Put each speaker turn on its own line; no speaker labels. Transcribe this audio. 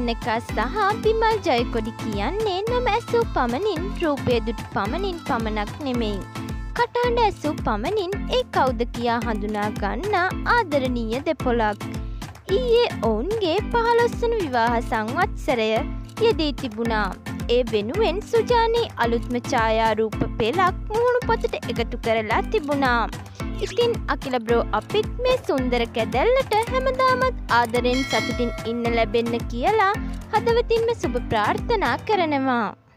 සොයන්නකා සහ විමල් ජයකොඩි කියන්නේ නම ඇසූ පමණින් රූපය දුටු පමණින් පමණක් නෙමෙයි. කටහඬ ඇසූ පමණින් ඒ කවුද කියා හඳුනා ගන්නා ආදරණීය දෙපොළක්. ඊයේ ඔවුන්ගේ 15 වන විවාහ සංවත්සරය යෙදී තිබුණා. ඒ වෙනුවෙන් සුජානී අලුත්ම ඡායාරූප පෙළක් මුහුණු පොතට එකතු කරලා තිබුණා. ඉතින් අකිල බ්‍රෝ අපිත් මේ සුන්දර කැදැල්ලට හැමදාමත් ආදරෙන් සතුටින් ඉන්න ලැබෙන්න කියලා හදවතින්ම සුබ ප්‍රාර්ථනා කරනවා.